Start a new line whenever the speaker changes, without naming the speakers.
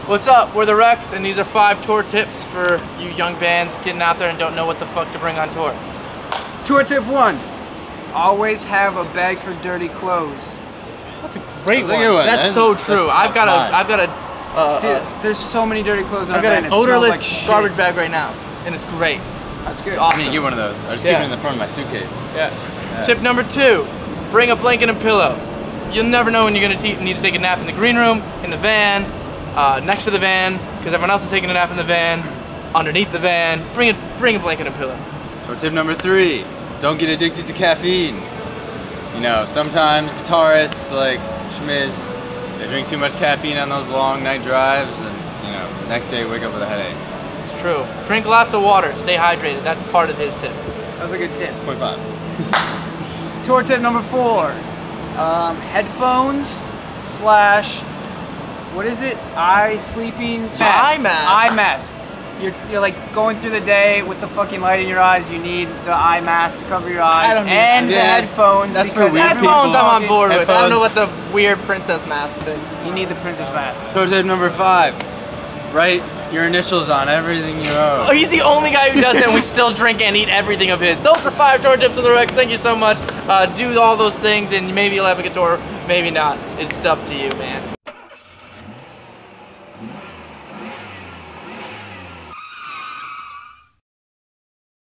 What's up? We're the Rex, and these are 5 tour tips for you young bands getting out there and don't know what the fuck to bring on tour.
Tour tip 1. Always have a bag for dirty clothes.
That's a great one.
one.
That's so true. I've got a
Dude, there's so many dirty clothes in
I've
our
got
band.
an
It smells
odorless
like shit.
garbage bag right now, and it's great.
That's good.
It's
I
awesome.
need to get one of those. I just keep it in the front of my suitcase.
Yeah. Tip number 2, bring a blanket and pillow. You'll never know when you're gonna need to take a nap in the green room, in the van, next to the van, because everyone else is taking a nap in the van, underneath the van. Bring a blanket and pillow.
So tip number 3, don't get addicted to caffeine. You know, sometimes guitarists like Schmiz, they drink too much caffeine on those long night drives, and you know, next day wake up with a headache.
It's true. Drink lots of water. Stay hydrated. That's part of his tip.
That was a good tip.
0.5.
Tour tip number 4. Headphones / what is it? Eye sleeping mask.
Eye mask.
Eye mask. You're like going through the day with the fucking light in your eyes. You need the eye mask to cover your eyes and the headphones.
That's for
because
weird
everyone's
Headphones I'm on
talking.
board with. I don't know what
Headphones.
the weird princess mask thing.
You need the princess mask.
So tip number 5, write your initials on everything you own.
Oh, he's the only guy who does it, and we still drink and eat everything of his. Those are 5 tour tips of the Rex. Thank you so much. Do all those things, and maybe you'll have a good tour, maybe not. It's up to you, man.